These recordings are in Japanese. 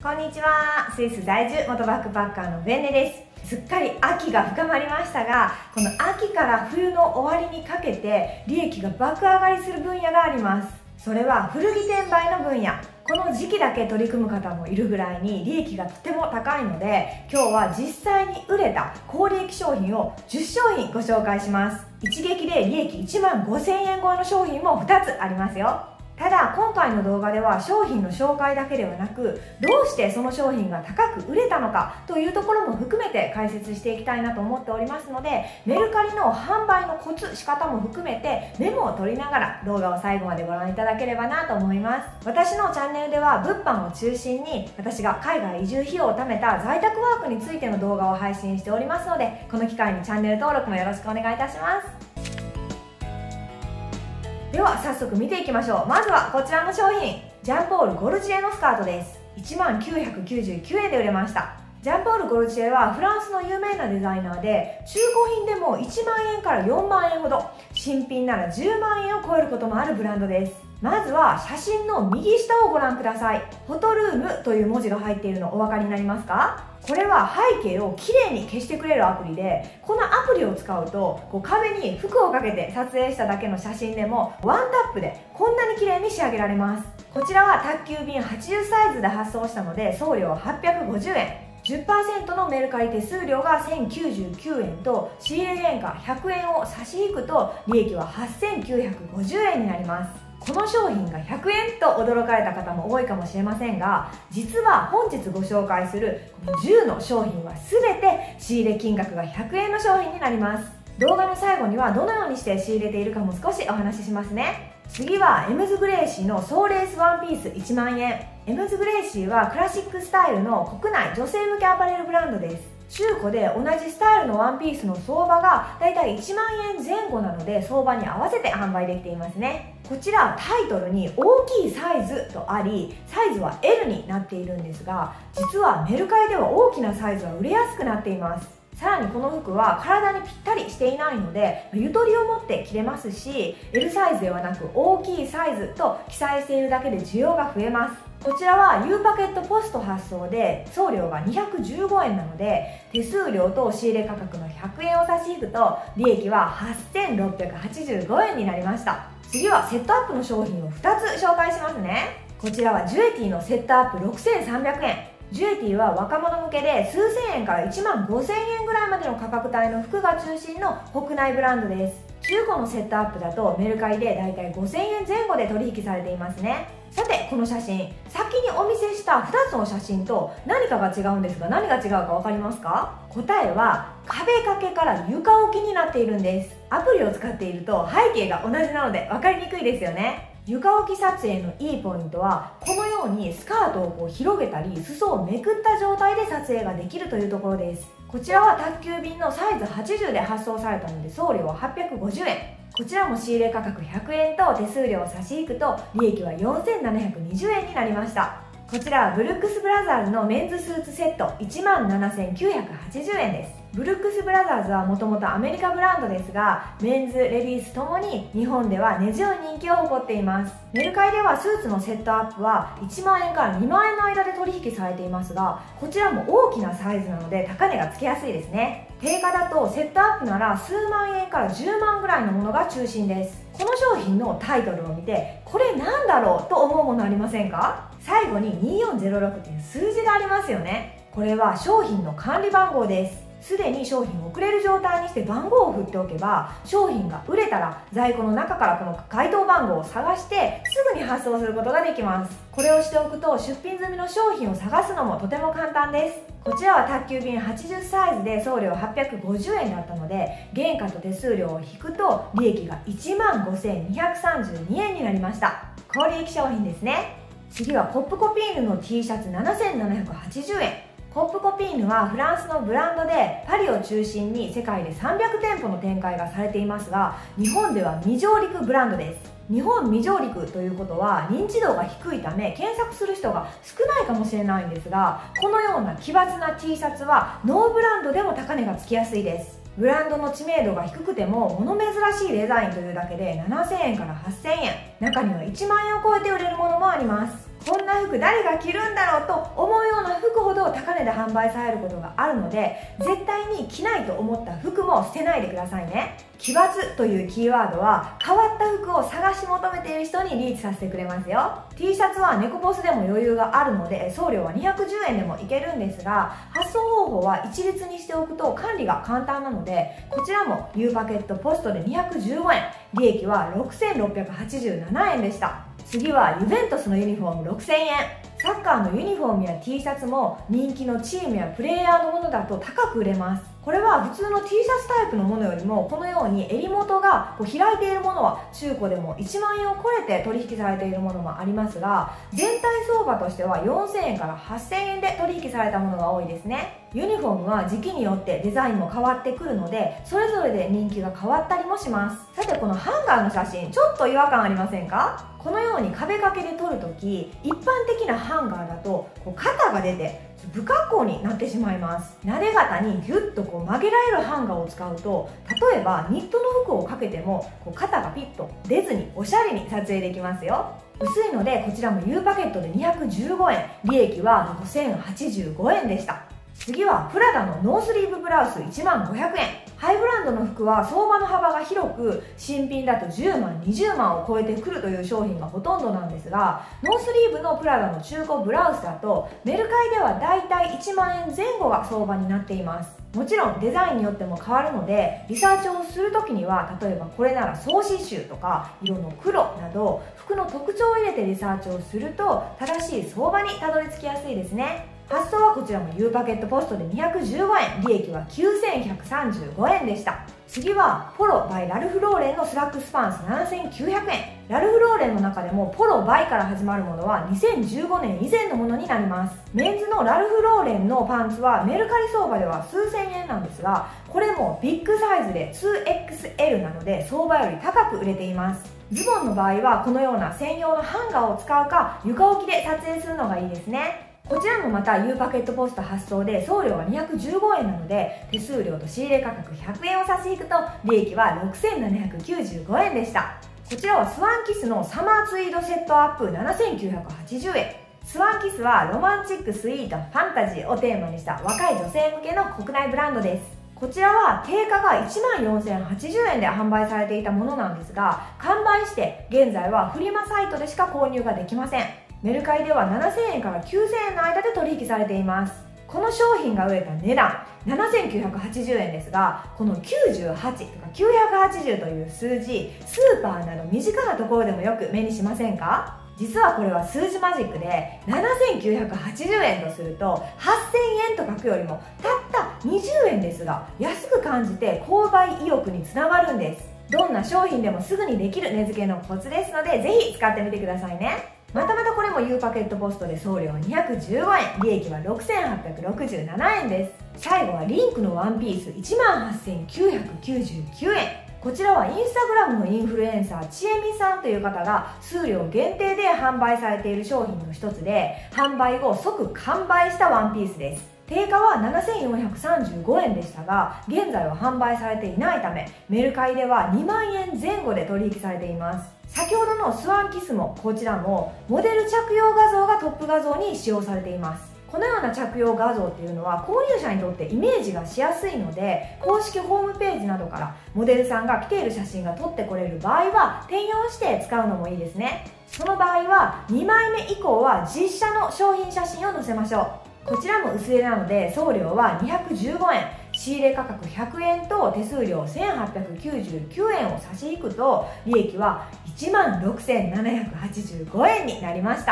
こんにちは。スイス在住元バックパッカーのベンネです。すっかり秋が深まりましたが、この秋から冬の終わりにかけて利益が爆上がりする分野があります。それは古着転売の分野。この時期だけ取り組む方もいるぐらいに利益がとても高いので、今日は実際に売れた高利益商品を10商品ご紹介します。一撃で利益1万5000円超えの商品も2つありますよ。ただ今回の動画では商品の紹介だけではなく、どうしてその商品が高く売れたのかというところも含めて解説していきたいなと思っておりますので、メルカリの販売のコツ、仕方も含めてメモを取りながら動画を最後までご覧いただければなと思います。私のチャンネルでは物販を中心に私が海外移住費用を貯めた在宅ワークについての動画を配信しておりますので、この機会にチャンネル登録もよろしくお願いいたします。では早速見ていきましょう。まずはこちらの商品、ジャンポール・ゴルジエのスカートです。1万999円で売れました。ジャンポール・ゴルジエはフランスの有名なデザイナーで、中古品でも1万円から4万円ほど、新品なら10万円を超えることもあるブランドです。まずは写真の右下をご覧ください。フォトルームという文字が入っているのお分かりになりますか？これは背景をきれいに消してくれるアプリで、このアプリを使うと壁に服をかけて撮影しただけの写真でもワンタップでこんなにきれいに仕上げられます。こちらは宅急便80サイズで発送したので送料は850円、10% のメルカリ手数料が1099円と仕入れ原価100円を差し引くと利益は8950円になります。この商品が100円と驚かれた方も多いかもしれませんが、実は本日ご紹介するこの10の商品は全て仕入れ金額が100円の商品になります。動画の最後にはどのようにして仕入れているかも少しお話ししますね。次はエムズ・グレーシーのソーレースワンピース1万円。エムズ・グレーシーはクラシックスタイルの国内女性向けアパレルブランドです。中古で同じスタイルのワンピースの相場がだいたい1万円前後なので、相場に合わせて販売できていますね。こちらタイトルに大きいサイズとあり、サイズは L になっているんですが、実はメルカリでは大きなサイズは売れやすくなっています。さらにこの服は体にぴったりしていないので、ゆとりを持って着れますし、 L サイズではなく大きいサイズと記載しているだけで需要が増えます。こちらは U パケットポスト発送で送料が215円なので、手数料と仕入れ価格の100円を差し引くと利益は8685円になりました。次はセットアップの商品を2つ紹介しますね。こちらはジュエティのセットアップ6300円。ジュエティは若者向けで数千円から1万5000円ぐらいまでの価格帯の服が中心の国内ブランドです。中古のセットアップだとメルカリでだいたい5000円前後で取引されていますね。さてこの写真、先にお見せした2つの写真と何かが違うんですが、何が違うか分かりますか？答えは壁掛けから床置きになっているんです。アプリを使っていると背景が同じなので分かりにくいですよね。床置き撮影のいいポイントは、このようにスカートを広げたり裾をめくった状態で撮影ができるというところです。こちらは宅急便のサイズ80で発送されたので送料は850円。こちらも仕入れ価格100円と手数料を差し引くと利益は4720円になりました。こちらはブルックスブラザーズのメンズスーツセット1万7980円です。ブルックスブラザーズはもともとアメリカブランドですが、メンズ、レディースともに日本では根強い人気を誇っています。メルカリではスーツのセットアップは1万円から2万円の間で取引されていますが、こちらも大きなサイズなので高値がつけやすいですね。定価だとセットアップなら数万円から10万ぐらいのものが中心です。この商品のタイトルを見て、これなんだろうと思うものありませんか？最後に2406という数字がありますよね。これは商品の管理番号です。すでに商品を送れる状態にして番号を振っておけば、商品が売れたら在庫の中からこの該当番号を探してすぐに発送することができます。これをしておくと出品済みの商品を探すのもとても簡単です。こちらは宅急便80サイズで送料850円だったので、原価と手数料を引くと利益が1万5232円になりました。高利益商品ですね。次はコップコピーヌの T シャツ7780円。コップコピーヌはフランスのブランドで、パリを中心に世界で300店舗の展開がされていますが、日本では未上陸ブランドです。日本未上陸ということは認知度が低いため検索する人が少ないかもしれないんですが、このような奇抜な T シャツはノーブランドでも高値がつきやすいです。ブランドの知名度が低くても物珍しいデザインというだけで7000円から8000円、中には1万円を超えて売れるものもあります。こんな服誰が着るんだろうと思うよう円で販売されることがあるので、絶対に着ないと思った服も捨てないでくださいね。奇抜というキーワードは変わった服を探し求めている人にリーチさせてくれますよ。 T シャツはネコポスでも余裕があるので送料は210円でもいけるんですが、発送方法は一律にしておくと管理が簡単なので、こちらも U パケットポストで215円、利益は6687円でした。次はユベントスのユニフォーム6000円。サッカーのユニフォームや T シャツも人気のチームやプレイヤーのものだと高く売れます。これは普通の T シャツタイプのものよりもこのように襟元が開いているものは中古でも1万円を超えて取引されているものもありますが、全体相場としては4000円から8000円で取引されたものが多いですね。ユニフォームは時期によってデザインも変わってくるので、それぞれで人気が変わったりもします。さて、このハンガーの写真ちょっと違和感ありませんか？このように壁掛けで撮るとき、一般的なハンガーだと肩が出て不格好になってしまいます。撫で型にギュッと曲げられるハンガーを使うと、例えばニットの服をかけても肩がピッと出ずにおしゃれに撮影できますよ。薄いのでこちらも U パケットで215円、利益は5085円でした。次はプラダのノースリーブブラウス1万500円。ハイブランドの服は相場の幅が広く、新品だと10万20万を超えてくるという商品がほとんどなんですが、ノースリーブのプラダの中古ブラウスだとメルカリではだいたい1万円前後が相場になっています。もちろんデザインによっても変わるので、リサーチをするときには例えばこれなら総刺繍とか色の黒など服の特徴を入れてリサーチをすると正しい相場にたどり着きやすいですね。発送はこちらも U パケットポストで215円、利益は9135円でした。次はポロ by ラルフローレンのスラックスパンツ7900円。ラルフローレンの中でもポロ by から始まるものは2015年以前のものになります。メンズのラルフローレンのパンツはメルカリ相場では数千円なんですが、これもビッグサイズで 2XL なので相場より高く売れています。ズボンの場合はこのような専用のハンガーを使うか床置きで撮影するのがいいですね。こちらもまた U パケットポスト発送で送料が215円なので、手数料と仕入れ価格100円を差し引くと利益は6795円でした。こちらはスワンキスのサマーツイードセットアップ7980円。スワンキスはロマンチックスイートファンタジーをテーマにした若い女性向けの国内ブランドです。こちらは定価が14080円で販売されていたものなんですが、完売して現在はフリマサイトでしか購入ができません。メルカリでは7000円から9000円の間で取引されています。この商品が売れた値段7980円ですが、この98とか980という数字、スーパーなど身近なところでもよく目にしませんか？実はこれは数字マジックで、7980円とすると8000円と書くよりもたった20円ですが安く感じて購買意欲につながるんです。どんな商品でもすぐにできる値付けのコツですので、ぜひ使ってみてくださいね。またこれも U パケットポストで送料は215円、利益は6867円です。最後はリンクのワンピース18999円。こちらはインスタグラムのインフルエンサーちえみさんという方が数量限定で販売されている商品の一つで、販売後即完売したワンピースです。定価は7435円でしたが、現在は販売されていないためメルカリでは2万円前後で取引されています。先ほどのスワンキスもこちらもモデル着用画像がトップ画像に使用されています。このような着用画像っていうのは購入者にとってイメージがしやすいので、公式ホームページなどからモデルさんが着ている写真が撮ってこれる場合は転用して使うのもいいですね。その場合は2枚目以降は実写の商品写真を載せましょう。こちらも薄手なので送料は215円、仕入れ価格100円と手数料1899円を差し引くと利益は16785円になりました。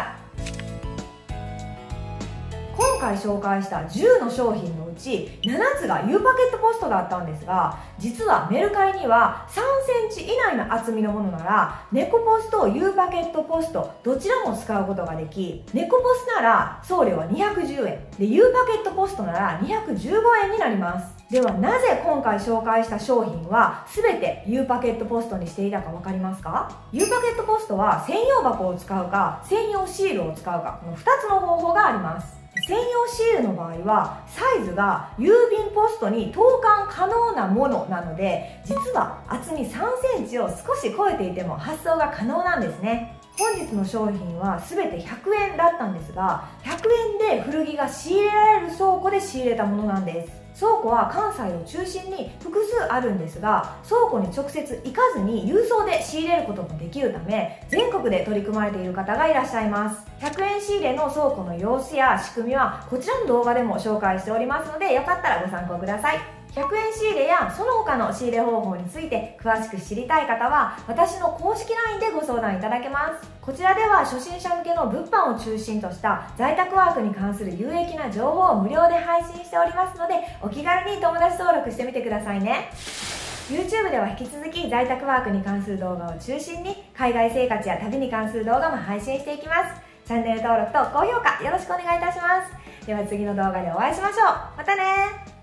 今回紹介した10の商品のうち7つが U パケットポストだったんですが、実はメルカリには3センチ以内の厚みのものならネコポスと U パケットポストどちらも使うことができ、ネコポスなら送料は210円で U パケットポストなら215円になります。ではなぜ今回紹介した商品は全て U パケットポストにしていたか分かりますか？ U パケットポストは専用箱を使うか専用シールを使うか、この2つの方法があります。専用シールの場合はサイズが郵便ポストに投函可能なものなので、実は厚み3センチを少し超えていても発送が可能なんですね。 本日の商品は全て100円だったんですが、100円で古着が仕入れられる倉庫で仕入れたものなんです。倉庫は関西を中心に複数あるんですが、倉庫に直接行かずに郵送で仕入れることもできるため、全国で取り組まれている方がいらっしゃいます。100円仕入れの倉庫の様子や仕組みはこちらの動画でも紹介しておりますので、よかったらご参考ください。100円仕入れやその他の仕入れ方法について詳しく知りたい方は私の公式 LINE でご相談いただけます。こちらでは初心者向けの物販を中心とした在宅ワークに関する有益な情報を無料で配信しておりますので、お気軽に友達登録してみてくださいね。 YouTube では引き続き在宅ワークに関する動画を中心に海外生活や旅に関する動画も配信していきます。チャンネル登録と高評価よろしくお願いいたします。では次の動画でお会いしましょう。またね。